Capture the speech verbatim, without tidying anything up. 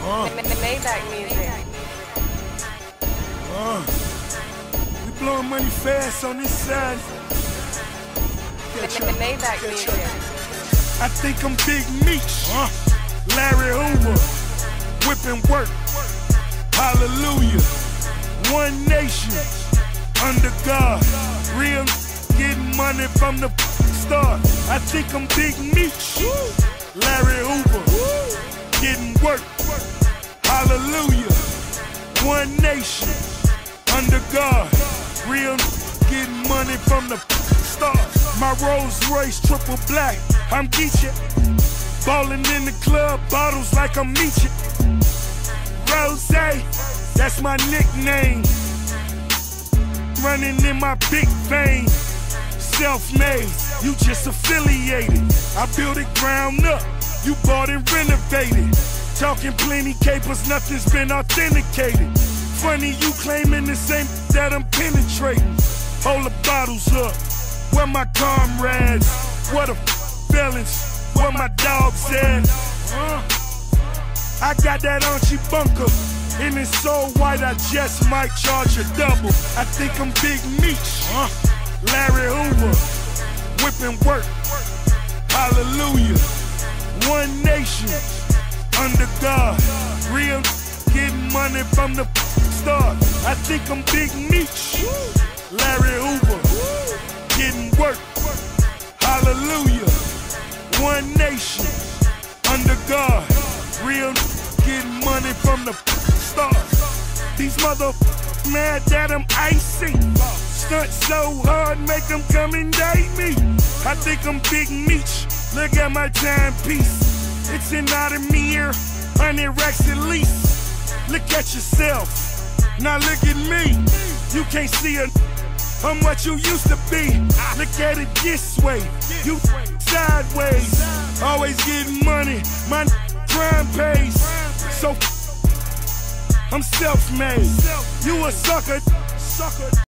Uh. Maybach music. Uh. We blowing money fast on this side. Catch up. Maybach Catch music. up. I think I'm Big Meech. Uh. Larry Hoover. Whipping work. Hallelujah. One nation. Under God. Real getting money from the start. I think I'm Big Meech. Larry Hoover. Getting work. Hallelujah. One nation. Under God. Real getting money from the start. My Rolls Royce triple black. I'm Geechee. Ballin' in the club, bottles like I'm Meechee. Rose, that's my nickname. Running in my big vein. Self-made, you just affiliated. I built it ground up, you bought and renovated. Talking plenty capers, nothing's been authenticated. Funny you claiming the same that I'm penetrating. Hold the bottles up, where my comrades? What a felons, where my dogs at? Uh, I got that Archie bunker, and it's so white I just might charge a double. I think I'm Big Meech, uh, Larry Hoover, whipping work, hallelujah. One nation, under God, real getting money from the start. I think I'm Big Meech, Larry Hoover, getting work, hallelujah. One nation, under God, real getting money from the start. These mother mad that I'm icy. Stunt so hard, make them come and date me. I think I'm Big Meech, look at my timepiece. It's an Audemars, hundred racks at least. Look at yourself, now look at me. You can't see a how much you used to be. Look at it this way, you sideways. Always getting money, my crime pays. So I'm self-made, you a sucker.